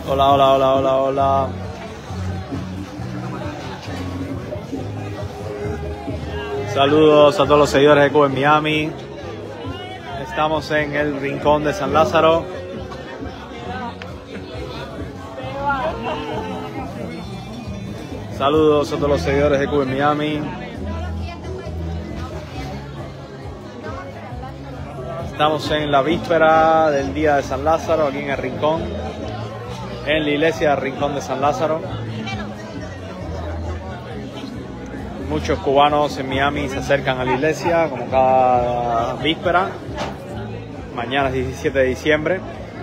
Hola, hola, hola, hola, hola. Saludos a todos los seguidores de Cuba en Miami. Estamos en el Rincón de San Lázaro. Saludos a todos los seguidores de Cuba en Miami. Estamos en la víspera del día de San Lázaro, aquí en el Rincón, en la iglesia del Rincón de San Lázaro. Muchos cubanos en Miami se acercan a la iglesia, como cada víspera. Mañana es 17 de diciembre.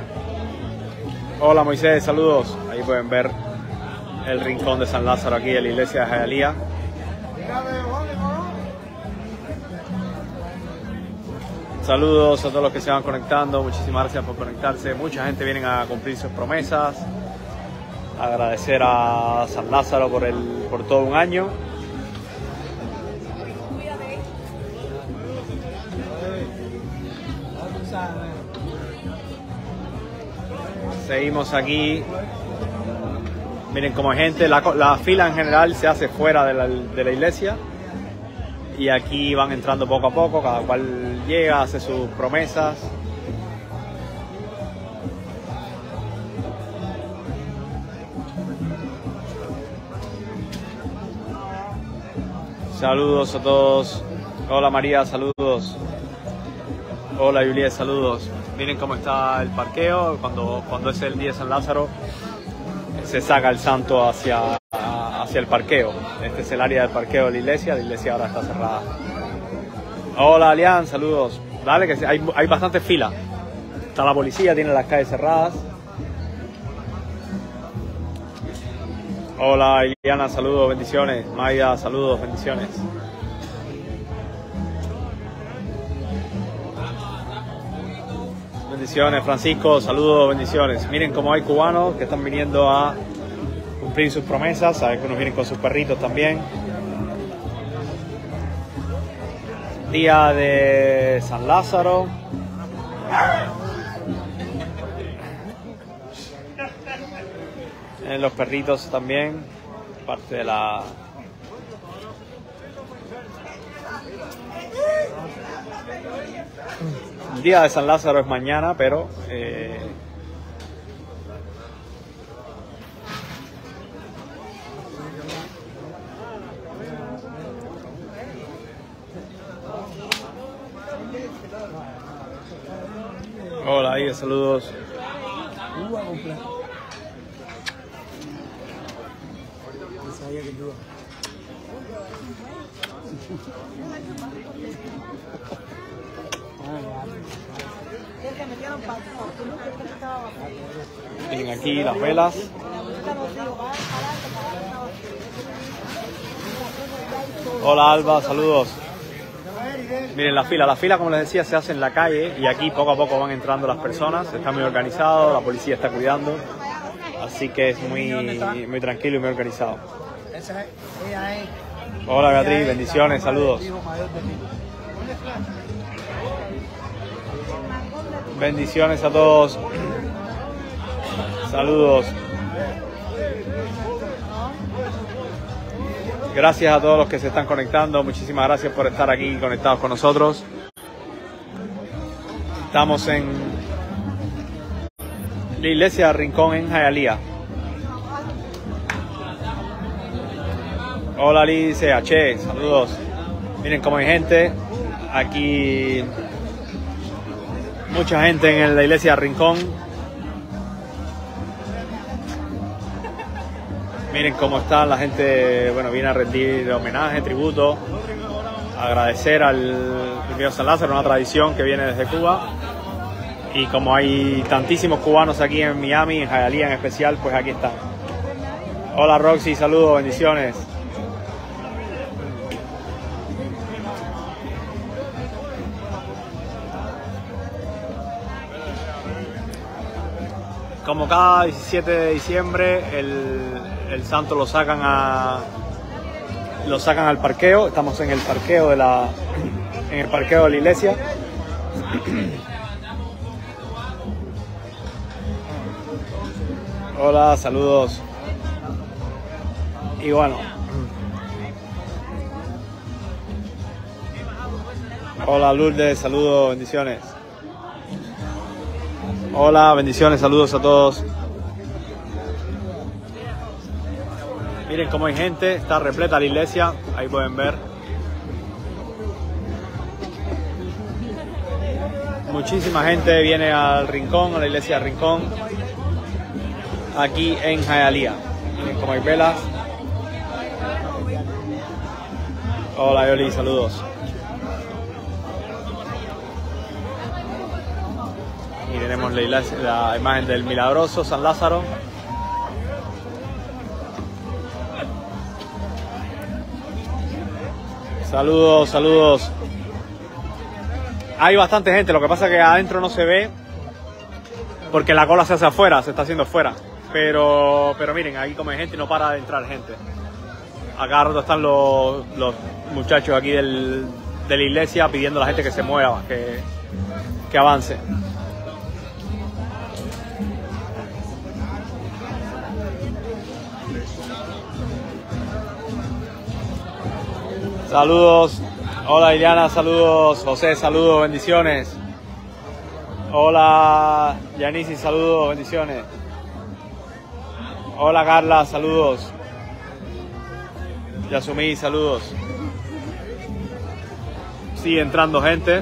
Hola Moisés, saludos. Ahí pueden ver el Rincón de San Lázaro aquí en la iglesia de Hialeah. Saludos a todos los que se van conectando, muchísimas gracias por conectarse. Mucha gente viene a cumplir sus promesas, agradecer a San Lázaro por todo un año. Seguimos aquí. Miren cómo hay gente, la fila en general se hace fuera de la iglesia. Y aquí van entrando poco a poco, cada cual llega, hace sus promesas. Saludos a todos. Hola María, saludos. Hola Juliet, saludos. Miren cómo está el parqueo. Cuando es el día de San Lázaro, se saca el santo hacia el parqueo. Este es el área del parqueo de la iglesia ahora está cerrada. Hola Alian, saludos. Dale, que hay bastante fila. Está la policía, tiene las calles cerradas. Hola Iliana, saludos, bendiciones. Maya, saludos, bendiciones. Bendiciones, Francisco, saludos, bendiciones. Miren cómo hay cubanos que están viniendo a cumplir sus promesas. Algunos vienen con sus perritos también. Día de San Lázaro. Los perritos también, parte de la... El día de San Lázaro es mañana, pero hola, ahí saludos. Miren aquí las velas. Hola Alba, saludos. Miren la fila como les decía se hace en la calle y aquí poco a poco van entrando las personas, está muy organizado, la policía está cuidando, así que es muy tranquilo y muy organizado. Hola Beatriz, bendiciones, saludos. Bendiciones a todos. Saludos. Gracias a todos los que se están conectando. Muchísimas gracias por estar aquí conectados con nosotros. Estamos en la iglesia del Rincón en Hialeah. Hola Alice, H, saludos. Miren cómo hay gente. Aquí mucha gente en la iglesia del Rincón. Miren cómo está la gente, bueno, viene a rendir homenaje, tributo, agradecer al Dios San Lázaro, una tradición que viene desde Cuba. Y como hay tantísimos cubanos aquí en Miami, en Hialeah en especial, pues aquí están. Hola Roxy, saludos, bendiciones. Como cada 17 de diciembre, el santo lo sacan al parqueo. Estamos en el parqueo de la iglesia. Hola, saludos. Y bueno. Hola Lourdes, saludos, bendiciones. Hola, bendiciones, saludos a todos. Miren cómo hay gente, está repleta la iglesia, ahí pueden ver. Muchísima gente viene al Rincón, a la iglesia del Rincón, aquí en Hialeah. Miren cómo hay velas. Hola Yoli, saludos. Y tenemos la iglesia, la imagen del milagroso San Lázaro. Saludos, saludos. Hay bastante gente, lo que pasa es que adentro no se ve porque la cola se hace afuera, se está haciendo afuera. Pero miren, ahí como hay gente no para de entrar gente. Acá rato están los muchachos aquí de la iglesia pidiendo a la gente que se mueva, que avance. Saludos. Hola Iliana, saludos. José, saludos, bendiciones. Hola Yanisi, saludos, bendiciones. Hola Carla, saludos. Yasumí, saludos. Sigue entrando gente.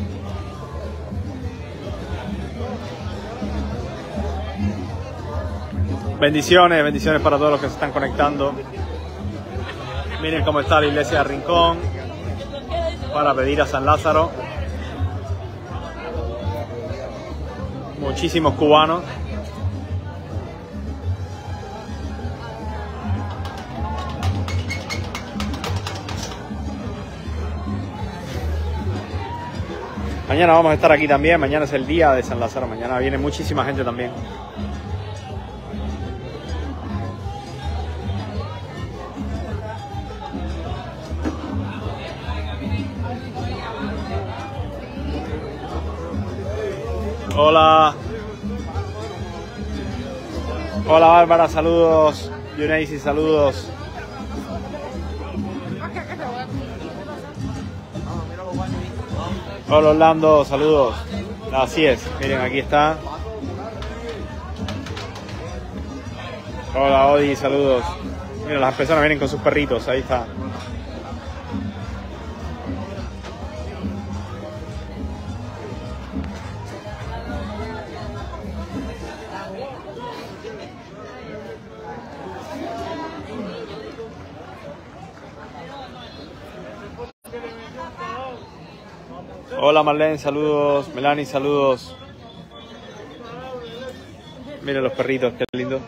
Bendiciones, bendiciones para todos los que se están conectando. Miren cómo está la iglesia de Rincón para pedir a San Lázaro. Muchísimos cubanos. Mañana vamos a estar aquí también, mañana es el día de San Lázaro, mañana viene muchísima gente también. Hola. Hola Bárbara, saludos. Yuneisi, saludos. Hola Orlando, saludos. Así es, miren, aquí está. Hola Odi, saludos. Miren, las personas vienen con sus perritos, ahí está. Hola Marlene, saludos. Melanie, saludos. Miren los perritos, qué lindo.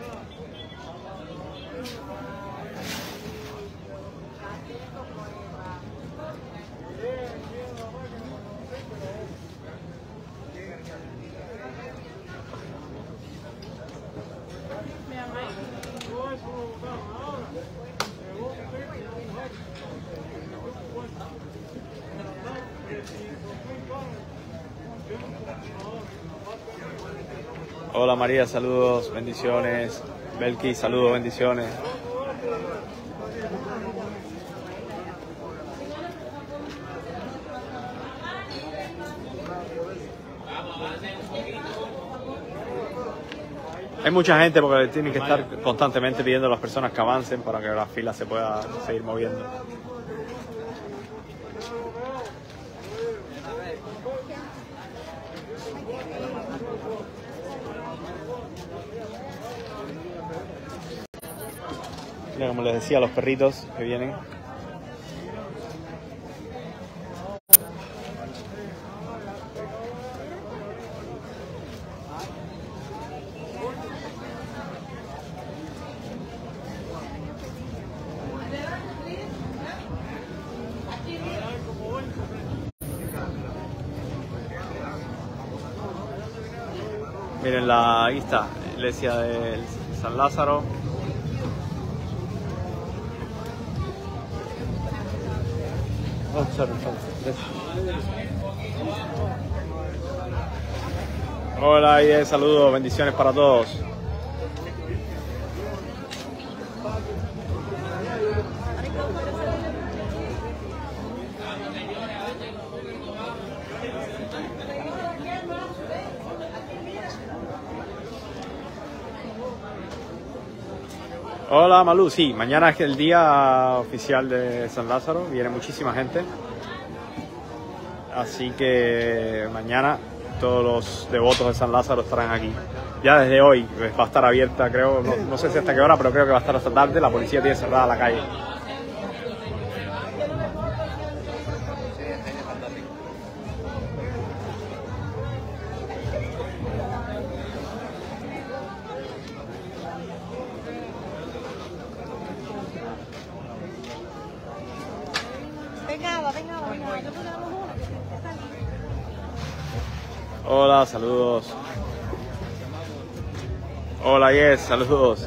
Hola María, saludos, bendiciones. Belki, saludos, bendiciones. Hay mucha gente porque tienen que estar constantemente pidiendo a las personas que avancen para que la fila se pueda seguir moviendo. Mira, como les decía, los perritos que vienen. Miren, ahí está, iglesia de San Lázaro. Hola, saludos, bendiciones para todos. Hola Malú, sí, mañana es el día oficial de San Lázaro, viene muchísima gente, así que mañana todos los devotos de San Lázaro estarán aquí. Ya desde hoy va a estar abierta, creo, no sé si hasta qué hora, pero creo que va a estar hasta tarde, la policía tiene cerrada la calle. Hola, saludos. Hola, Yes, saludos.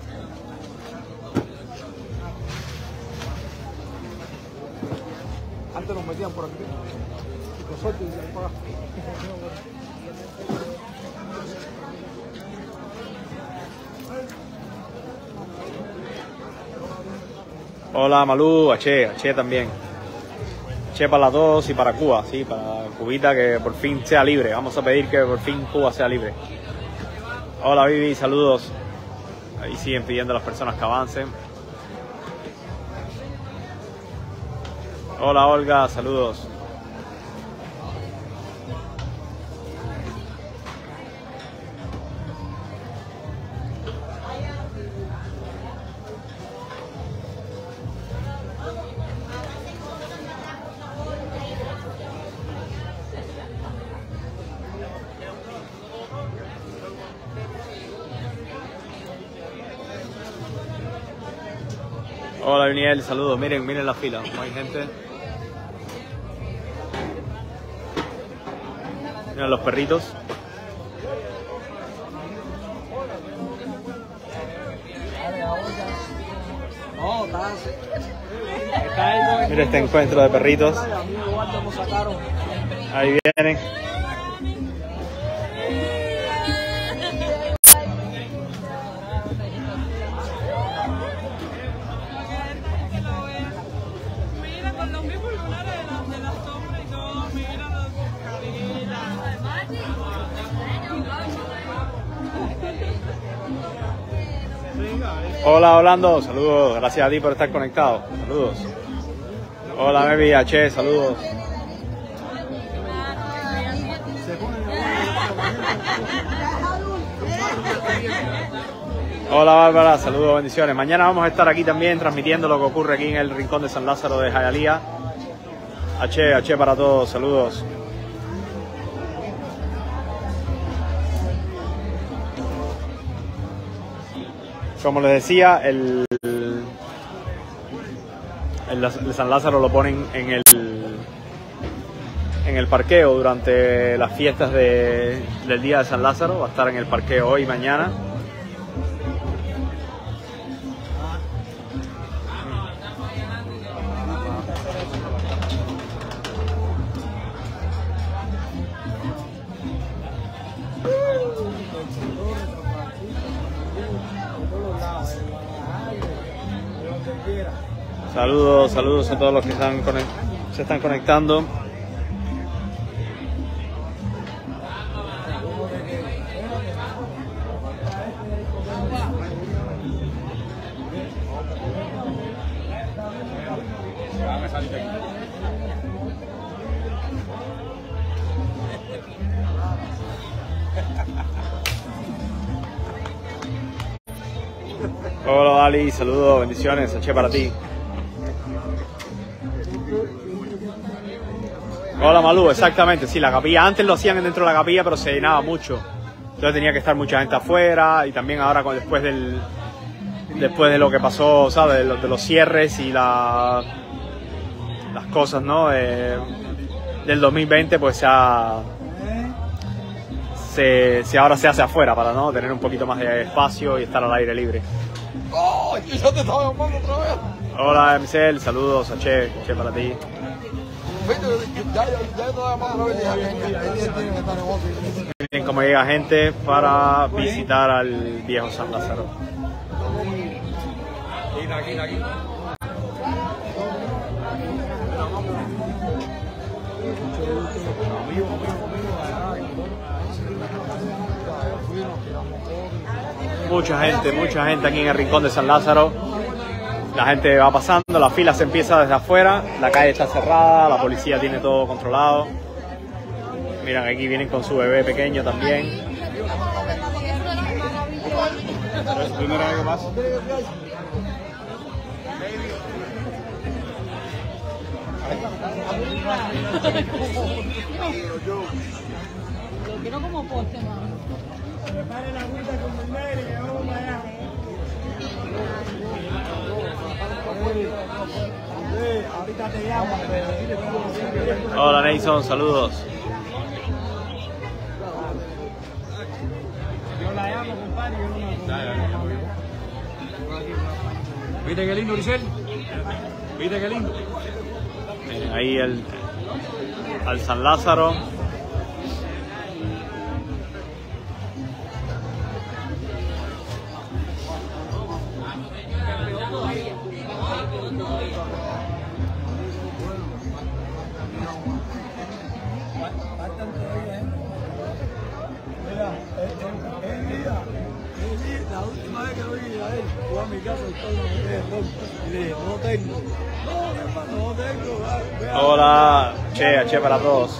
Antes nos metían por aquí. Con suerte y por acá. Hola, Malú, H también. Che para las dos y para Cuba, sí, para Cubita que por fin sea libre. Vamos a pedir que por fin Cuba sea libre. Hola Vivi, saludos. Ahí siguen pidiendo a las personas que avancen. Hola Olga, saludos. Hola Uniel, saludos. Miren la fila, como hay gente. Miren los perritos. Mira este encuentro de perritos. Ahí vienen. Hola Orlando, saludos, gracias a ti por estar conectado, saludos. Hola Mevi, H, saludos. Hola Bárbara, saludos, bendiciones. Mañana vamos a estar aquí también transmitiendo lo que ocurre aquí en el Rincón de San Lázaro de Hialeah. H para todos, saludos. Como les decía, el San Lázaro lo ponen en el parqueo durante las fiestas del día de San Lázaro. Va a estar en el parqueo hoy y mañana. Saludos a todos los que se están conectando. Hola Dali, saludos, bendiciones, H para ti. Hola Malú, exactamente, sí, la capilla, antes lo hacían dentro de la capilla pero se llenaba mucho, entonces tenía que estar mucha gente afuera y también ahora después de lo que pasó, ¿sabes? De los cierres y las cosas, ¿no? Del 2020 pues ahora se hace afuera para no tener un poquito más de espacio y estar al aire libre. ¡Oh! ¡Ya te estaba llamando otra vez! Hola Micel, saludos, Che para ti. Miren cómo llega gente para visitar al viejo San Lázaro. Aquí. Mucha gente aquí en el rincón de San Lázaro. La gente va pasando, la fila se empieza desde afuera, la calle está cerrada, la policía tiene todo controlado. Miren, aquí vienen con su bebé pequeño también. ¿Es tu primera vez que vas? Lo quiero como poste, mano. Prepare la agüita con el negro y vamos para allá. Ahorita te llamo. Hola Nelson, saludos. Yo la llamo, compadre, yo no me... ¿Viste qué lindo, Grisel? ¿Viste qué lindo? Miren, ahí al San Lázaro. La última vez que lo vi a él, fue a mi casa y le dije, no tengo. No tengo. Hola, che para todos.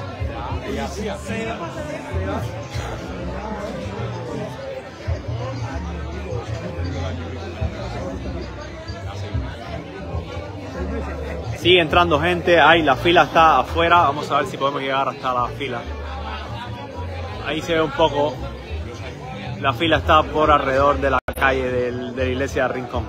Sigue entrando gente, ahí la fila está afuera, vamos a ver si podemos llegar hasta la fila. Ahí se ve un poco, la fila está por alrededor de la calle de la iglesia de Rincón.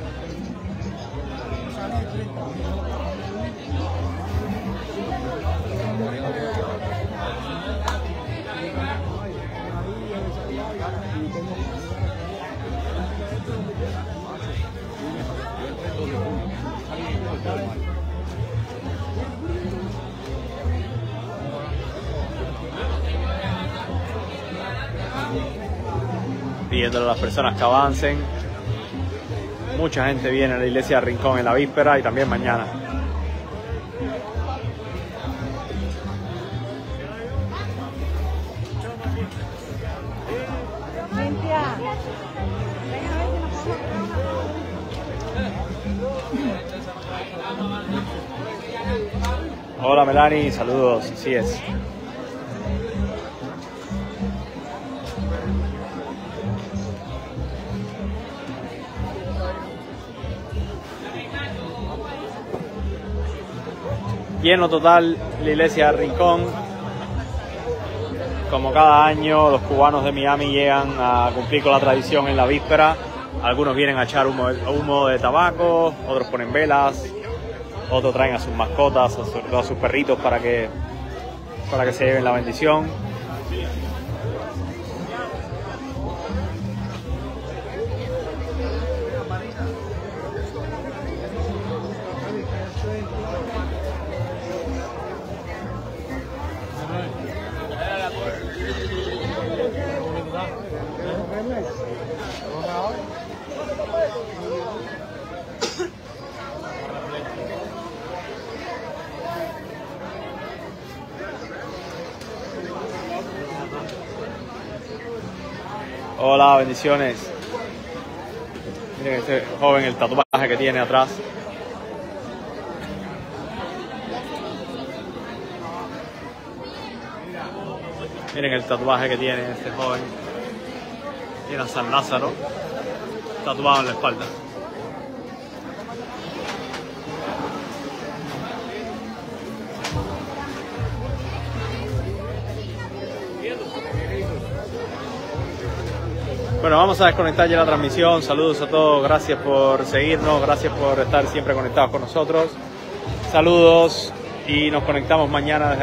Pidiéndole a las personas que avancen. Mucha gente viene a la iglesia de Rincón en la víspera y también mañana. Hola Melanie, saludos, así es. Lleno total la iglesia de Rincón. Como cada año, los cubanos de Miami llegan a cumplir con la tradición en la víspera. Algunos vienen a echar humo de tabaco, otros ponen velas, otros traen a sus mascotas, a sus perritos para que se lleven la bendición. Hola, bendiciones. Miren este joven, el tatuaje que tiene atrás. Miren el tatuaje que tiene este joven. Tiene a San Lázaro tatuado en la espalda. Bueno, vamos a desconectar ya la transmisión. Saludos a todos, gracias por seguirnos, gracias por estar siempre conectados con nosotros. Saludos y nos conectamos mañana.